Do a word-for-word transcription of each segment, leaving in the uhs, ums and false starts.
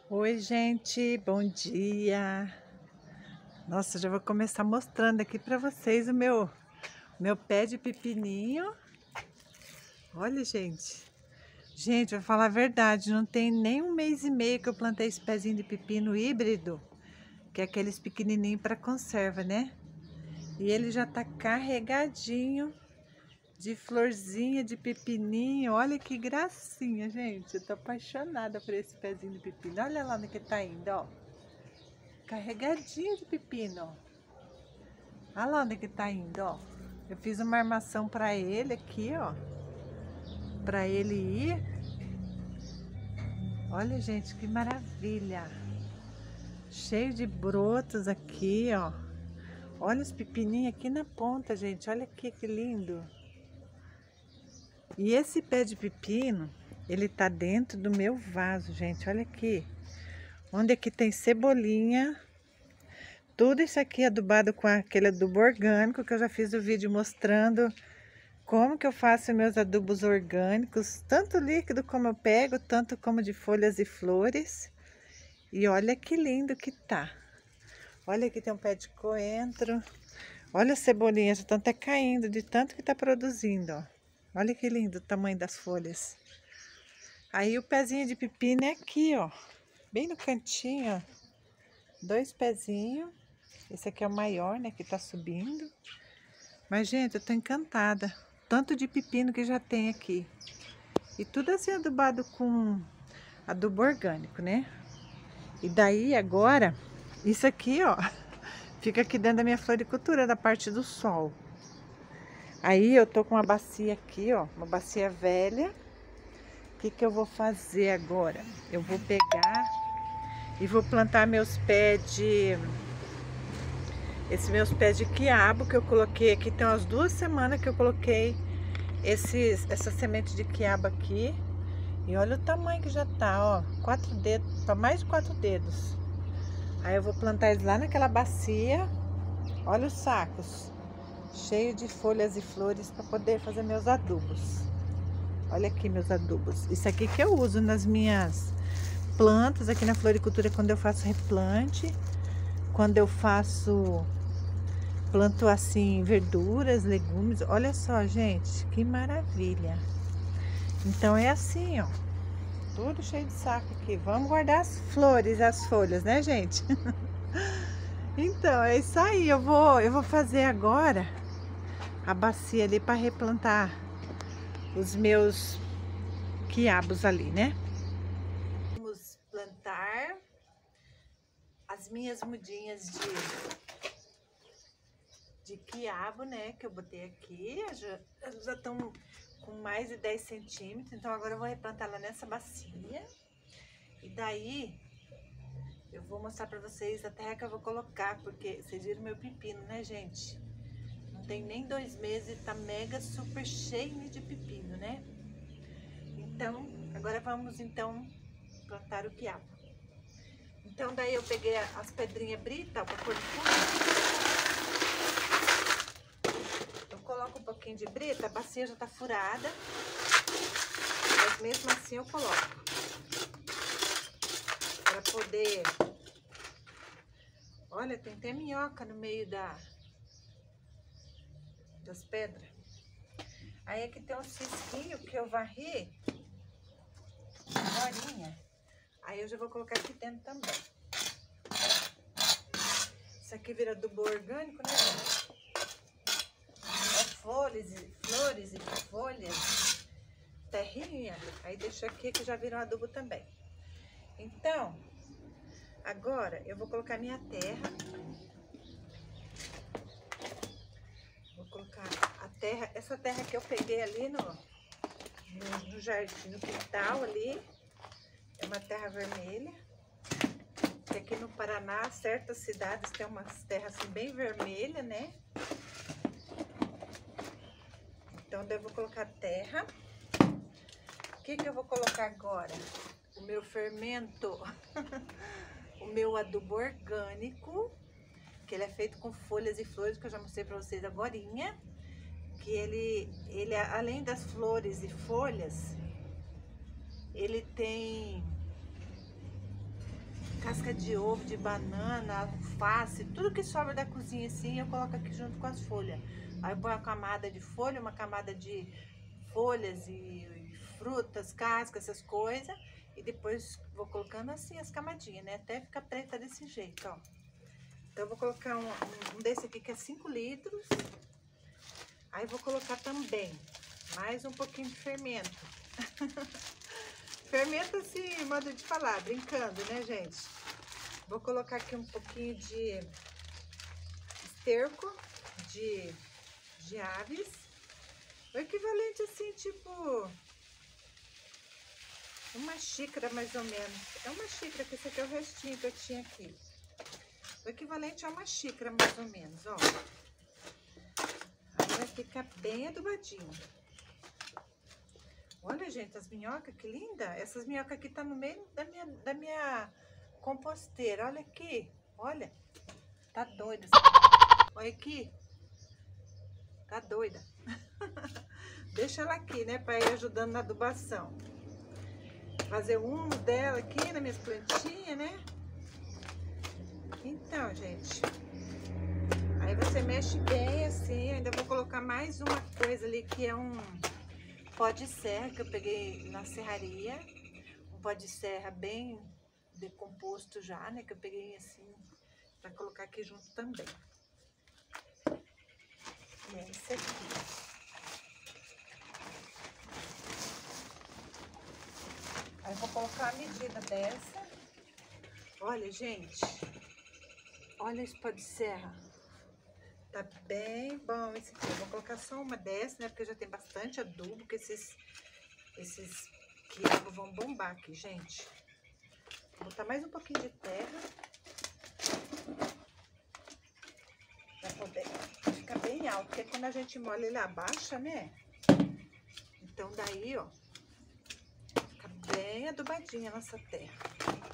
Oi, gente, bom dia. Nossa, já vou começar mostrando aqui para vocês o meu meu pé de pepininho. Olha, gente. Gente, vou falar a verdade, não tem nem um mês e meio que eu plantei esse pezinho de pepino híbrido, que é aqueles pequenininhos para conserva, né? E ele já tá carregadinho de florzinha de pepininho. Olha que gracinha, gente. Eu tô apaixonada por esse pezinho de pepino. Olha lá onde que tá indo, ó. Carregadinho de pepino. Olha lá onde que tá indo, ó. Eu fiz uma armação para ele aqui, ó. Para ele ir. Olha, gente, que maravilha. Cheio de brotos aqui, ó. Olha os pepininhos aqui na ponta, gente. Olha aqui que lindo. E esse pé de pepino, ele tá dentro do meu vaso, gente. Olha aqui. Onde aqui tem cebolinha. Tudo isso aqui adubado com aquele adubo orgânico que eu já fiz o vídeo mostrando como que eu faço meus adubos orgânicos, tanto líquido como eu pego, tanto como de folhas e flores. E olha que lindo que tá. Olha aqui tem um pé de coentro. Olha as cebolinhas, já estão até caindo de tanto que tá produzindo, ó. Olha que lindo o tamanho das folhas. Aí o pezinho de pepino é aqui, ó. Bem no cantinho, ó. Dois pezinhos. Esse aqui é o maior, né, que tá subindo. Mas, gente, eu tô encantada. Tanto de pepino que já tem aqui. E tudo assim adubado com adubo orgânico, né? E daí, agora, isso aqui, ó, fica aqui dentro da minha floricultura, da parte do sol. Aí, eu tô com uma bacia aqui, ó, uma bacia velha. O que que eu vou fazer agora? Eu vou pegar e vou plantar meus pés de... Esses meus pés de quiabo que eu coloquei aqui, tem umas duas semanas que eu coloquei esses, essa semente de quiabo aqui. E olha o tamanho que já tá, ó, quatro dedos, para mais de quatro dedos. Aí eu vou plantar eles lá naquela bacia. Olha os sacos, cheio de folhas e flores para poder fazer meus adubos. Olha aqui meus adubos. Isso aqui que eu uso nas minhas plantas aqui na floricultura quando eu faço replante, quando eu faço planto assim verduras, legumes. Olha só, gente, que maravilha. Então é assim, ó, tudo cheio de saco aqui. Vamos guardar as flores, as folhas, né, gente? Então é isso aí. Eu vou, eu vou fazer agora a bacia ali para replantar os meus quiabos ali, né? Vamos plantar as minhas mudinhas de de quiabo, né, que eu botei aqui. Já, já estão com mais de dez centímetros, então agora eu vou replantar lá nessa bacia. E daí eu vou mostrar pra vocês a terra que eu vou colocar, porque vocês viram meu pepino, né, gente? Não tem nem dois meses, tá mega super cheio de pepino, né? Então, agora vamos então plantar o quiabo. Então daí eu peguei as pedrinhas brita pra pôr no fundo. Coloco um pouquinho de brita, a bacia já tá furada, mas mesmo assim eu coloco para poder... Olha, tem até minhoca no meio da das pedras. Aí aqui tem um cisquinho que eu varri agorinha. Aí eu já vou colocar aqui dentro também. Isso aqui vira adubo orgânico, né, gente? Flores e flores e folhas, terrinha, aí deixo aqui que já virou adubo também. Então, agora eu vou colocar minha terra. Vou colocar a terra, essa terra que eu peguei ali no, no, no jardim, no quintal ali, é uma terra vermelha. Que aqui no Paraná, certas cidades tem umas terras assim bem vermelhas, né? Então, eu vou colocar terra. O que que eu vou colocar agora? O meu fermento, o meu adubo orgânico, que ele é feito com folhas e flores, que eu já mostrei pra vocês agorinha. Que ele, ele, além das flores e folhas, ele tem casca de ovo, de banana, alface, tudo que sobra da cozinha assim, eu coloco aqui junto com as folhas. Aí eu ponho uma camada de folha, uma camada de folhas e, e frutas, cascas, essas coisas. E depois vou colocando assim as camadinhas, né? Até ficar preta desse jeito, ó. Então eu vou colocar um, um, um desse aqui que é cinco litros. Aí vou colocar também mais um pouquinho de fermento. Fermento assim, modo de falar, brincando, né, gente? Vou colocar aqui um pouquinho de esterco de, de aves. O equivalente assim, tipo uma xícara mais ou menos. É uma xícara, que esse aqui é o restinho que eu tinha aqui. O equivalente a uma xícara mais ou menos, ó. Aí vai ficar bem adubadinho. Olha, gente, as minhocas, que linda. Essas minhocas aqui tá no meio da minha, da minha composteira. Olha aqui, olha. Tá doida. Olha aqui. Tá doida. Deixa ela aqui, né, pra ir ajudando na adubação. Fazer o humo dela aqui nas minhas plantinhas, né? Então, gente. Aí você mexe bem assim. Ainda vou colocar mais uma coisa ali, que é um pó de serra que eu peguei na serraria, um pó de serra bem decomposto já, né, que eu peguei assim para colocar aqui junto também. E é esse aqui. Aí eu vou colocar a medida dessa. Olha, gente, olha esse pó de serra. Tá bem bom esse aqui. Eu vou colocar só uma dessa, né? Porque já tem bastante adubo, que esses, esses quiabos vão bombar aqui, gente. Vou botar mais um pouquinho de terra. Pra poder ficar bem alto. Porque quando a gente molha ele abaixa, né? Então daí, ó, fica bem adubadinha a nossa terra.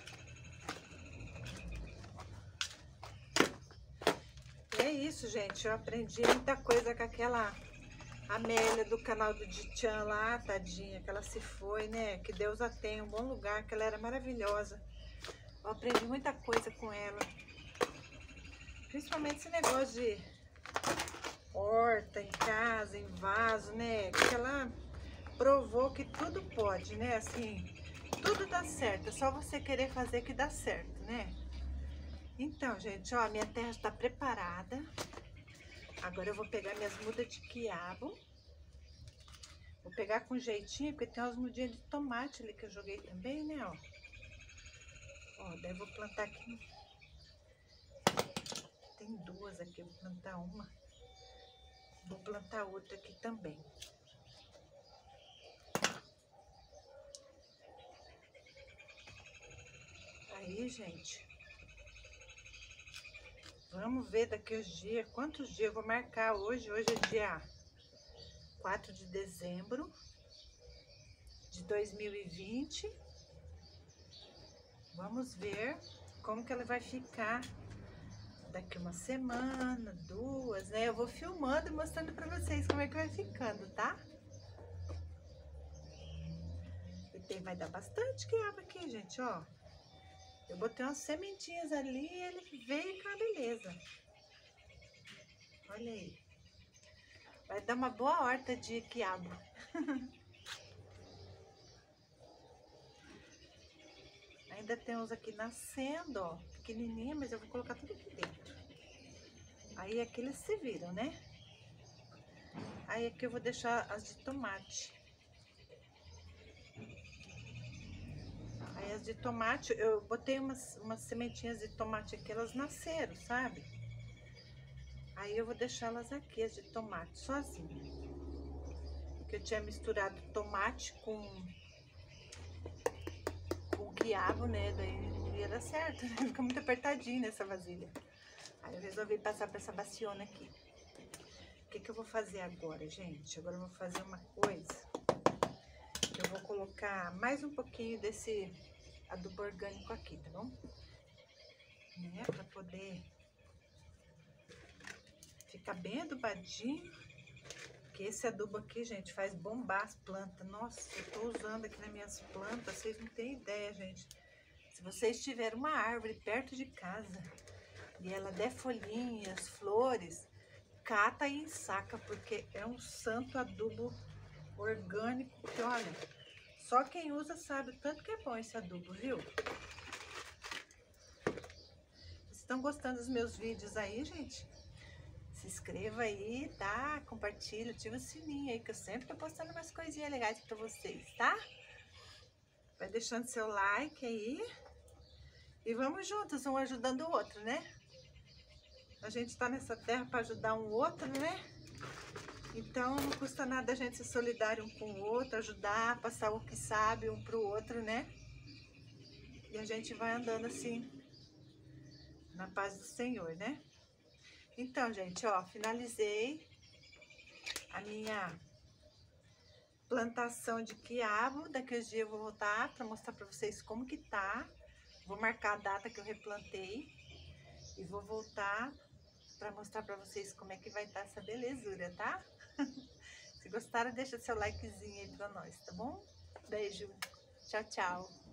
É isso, gente. Eu aprendi muita coisa com aquela Amélia do canal do Dichan lá, tadinha, que ela se foi, né? Que Deus a tenha, um bom lugar, que ela era maravilhosa. Eu aprendi muita coisa com ela. Principalmente esse negócio de horta em casa, em vaso, né? Que ela provou que tudo pode, né? Assim, tudo dá certo. É só você querer fazer que dá certo, né? Então, gente, ó, minha terra está preparada. Agora eu vou pegar minhas mudas de quiabo. Vou pegar com jeitinho, porque tem umas mudinhas de tomate ali que eu joguei também, né, ó. Ó, daí eu vou plantar aqui. Tem duas aqui, eu vou plantar uma. Vou plantar outra aqui também. Aí, gente. Vamos ver daqui uns dias, quantos dias eu vou marcar hoje. Hoje é dia quatro de dezembro de dois mil e vinte. Vamos ver como que ela vai ficar daqui uma semana, duas, né? Eu vou filmando e mostrando pra vocês como é que vai ficando, tá? E tem, vai dar bastante quiabo aqui, gente, ó. Eu botei umas sementinhas ali e ele veio com a beleza. Olha aí. Vai dar uma boa horta de quiabo. Ainda tem uns aqui nascendo, ó. Pequenininha, mas eu vou colocar tudo aqui dentro. Aí aqui eles se viram, né? Aí aqui eu vou deixar as de tomate. Aí as de tomate, eu botei umas, umas sementinhas de tomate aqui, elas nasceram, sabe? Aí eu vou deixar elas aqui, as de tomate, sozinha. Porque eu tinha misturado tomate com, com quiabo, né? Daí não ia dar certo, né? Fica muito apertadinho nessa vasilha. Aí eu resolvi passar pra essa baciona aqui. O que que eu vou fazer agora, gente? Agora eu vou fazer uma coisa. Eu vou colocar mais um pouquinho desse adubo orgânico aqui, tá bom? Né? Pra poder ficar bem adubadinho. Porque esse adubo aqui, gente, faz bombar as plantas. Nossa, eu tô usando aqui nas minhas plantas. Vocês não têm ideia, gente. Se vocês tiverem uma árvore perto de casa e ela der folhinhas, flores, cata e ensaca, porque é um santo adubo orgânico que, olha, só quem usa sabe o tanto que é bom esse adubo, viu? Vocês estão gostando dos meus vídeos aí, gente? Se inscreva aí, tá? Compartilha, ativa o sininho aí, que eu sempre tô postando umas coisinhas legais pra vocês, tá? Vai deixando seu like aí. E vamos juntos, um ajudando o outro, né? A gente tá nessa terra para ajudar um outro, né? Então não custa nada a gente ser solidário um com o outro, ajudar, passar o que sabe um pro outro, né? E a gente vai andando assim, na paz do Senhor, né? Então, gente, ó, finalizei a minha plantação de quiabo. Daqui uns dias eu vou voltar para mostrar para vocês como que tá. Vou marcar a data que eu replantei e vou voltar para mostrar para vocês como é que vai estar essa belezura, tá? Se gostaram, deixa seu likezinho aí para nós, tá bom? Beijo. Tchau, tchau.